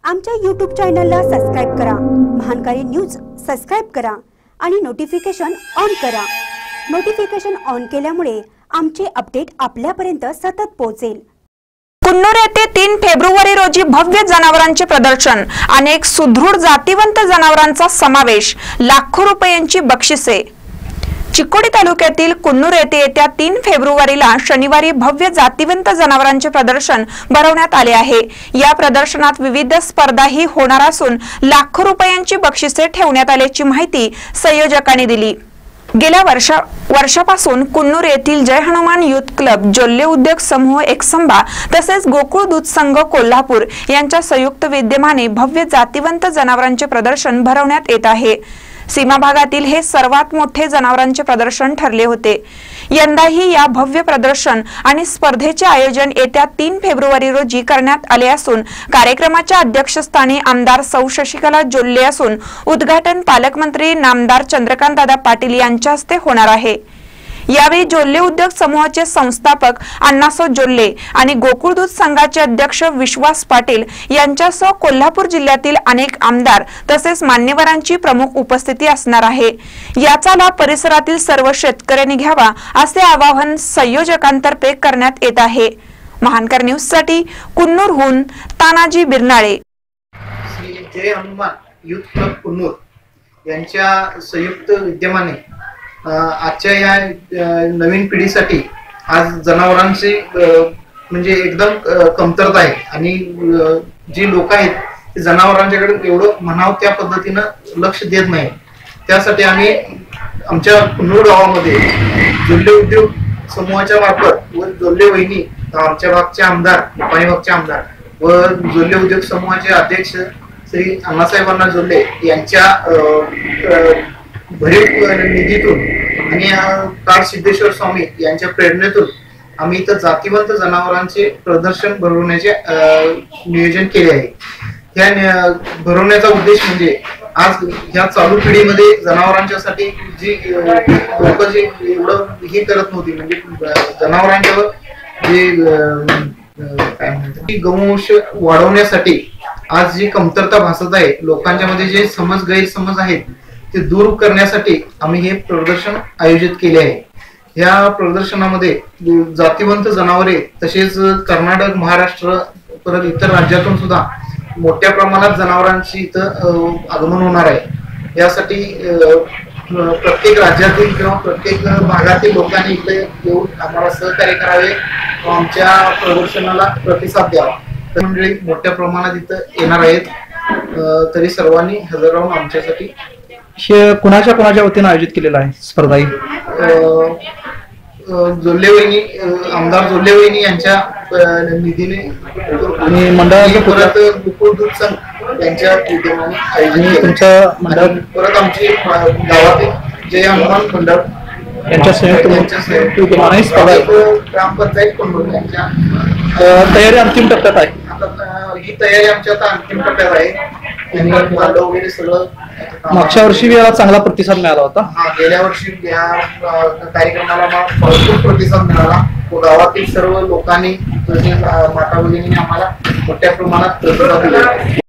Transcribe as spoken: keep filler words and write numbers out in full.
आमच्या यूट्यूब चॅनलला सबस्क्राइब करा, महानकारी न्यूज सबस्क्राइब करा आणि नोटिफिकेशन ऑन करा। नोटिफिकेशन ऑन केल्यामुळे आमचे अपडेट आपल्यापर्यंत सतत पोहोचेल। कुन्नूर येथे तीन फेब्रुवारी रोजी भव्य जनावरांचे प्रदर्शन, अनेक सुदृढ जातीवंत जनावरांचा समावेश, लाखो रुपयांची बक्षिसे। चिकोडी तालुक्यातील कुन्नूर येथे येत्या तीन फेब्रुवारीला शनिवारी भव्य जातीवंत जनावरांचे प्रदर्शन भरवण्यात आले आहे। या प्रदर्शनात विविध स्पर्धाही होणार असून लाखो रुपयांची बक्षिसे ठेवण्यात आल्याची माहिती संयोजकांनी दिली। गेल्या वर्षा वर्षापासून कुन्नूर येथील जय हनुमान युथ क्लब, जोल्ले उद्योग समूह एकसंबा तसेच गोकुळ दूध संघ कोल्हापूर यांच्या संयुक्त विद्यमाने भव्य जातीवंत जनावरांचे प्रदर्शन भरवण्यात येत आहे। सीमा भागातील हे सर्वात मोठे जनावरांचे प्रदर्शन ठरले होते। यंदाही या भव्य प्रदर्शन आणि स्पर्धेचे आयोजन येत्या तीन फेब्रुवारी रोजी करण्यात आले असून कार्यक्रमाच्या अध्यक्षस्थानी आमदार सौ शशिकला जोल्ले असून उद्घाटन पालकमंत्री नामदार चंद्रकांतदादा पाटील यांच्या हस्ते होणार आहे। यावेळी जोल्ले उद्योग समूहाचे संस्थापक अण्णासो जोल्ले आणि गोकुळ दूध संघाचे अध्यक्ष विश्वास पाटील यांच्यासह कोल्हापूर जिल्ह्यातील अनेक आमदार तसेच मान्यवरांची प्रमुख उपस्थिती असणार आहे। याचा लाभ परिसरातील सर्व शेतकऱ्यांनी घ्यावा असे आवाहन संयोजकांतर्फे करण्यात येत आहे। महानकर न्यूज साठी कुन्नूरहून तानाजी बिरनाळे। श्री जय हनुमान युथ क्लब कुन्नूर यांच्या संयुक्त विद्यमाने आजच्या या नवीन पिढीसाठी आज जनावरांची म्हणजे एकदम कमतरता आहे आणि जी लोक आहेत ते जनावरांच्याकडे एवढं म्हणावं त्या पद्धतीनं लक्ष देत नाही। त्यासाठी आम्ही आमच्या कुन्नूर गावामध्ये जोल्ले उद्योग समूहाच्या मार्फत व जोल्ले वहिनी आमच्या भागचे आमदार, निपाणी भागचे आमदार व जोल्ले उद्योग समूहाचे अध्यक्ष श्री अण्णासाहेबांना जोल्ले यांच्या भरीव निधीतून आणि काळ सिद्धेश्वर स्वामी यांच्या प्रेरणेतून आम्ही इथं जातीवंत जनावरांचे प्रदर्शन भरवण्याचे नियोजन केले आहे। त्या भरवण्याचा उद्देश म्हणजे आज ह्या चालू पिढीमध्ये जनावरांच्यासाठी जी लोक जे एवढं हे करत नव्हती, म्हणजे जनावरांच्यावर जे काय म्हणतात गोवंश वाढवण्यासाठी आज जी कमतरता भासत आहे, लोकांच्या मध्ये जे समज गैरसमज आहेत ते दूर करण्यासाठी आम्ही हे प्रदर्शन आयोजित केले आहे। या प्रदर्शनामध्ये जातीवंत जनावरे तसेच कर्नाटक, महाराष्ट्र परत इतर राज्यातून सुद्धा मोठ्या प्रमाणात जनावरांची इथं आगमन होणार आहे। यासाठी प्रत्येक राज्यातील किंवा प्रत्येक भागातील लोकांनी इथे येऊन आम्हाला सहकार्य करावे व आमच्या प्रदर्शनाला प्रतिसाद द्यावा। तर मंडळी मोठ्या प्रमाणात इथं येणार आहेत, तरी सर्वांनी हजर राहून आमच्यासाठी कुणाच्या कुणाच्या वतीने आयोजित केलेला आहे स्पर्धा ही? जोल्ले वहिनी, आमदार जोल्ले वहिनी यांच्या निधीने आणि मंडळाचं परत गोकुळ दूध संघ यांच्या विद्यमाने आयोजित तुमच्या मंडळ परत आमची गावातील जय हनुमान मंडळ यांच्या संयुक्त विद्यमाने स्पर्धा ग्रामपंचायत कुन्नूर यांच्या तयारी अंतिम टप्प्यात आहे। ही तयारी आमच्या आता अंतिम टप्प्यात आहे। वगैरे सगळं मागच्या वर्षी याला चांगला प्रतिसाद मिळाला होता। हा, गेल्या वर्षी या कार्यक्रमाला भरपूर प्रतिसाद मिळाला। गावातील सर्व लोकांनी, माता भगिनींनी आम्हाला मोठ्या प्रमाणात प्रतिसाद दिला।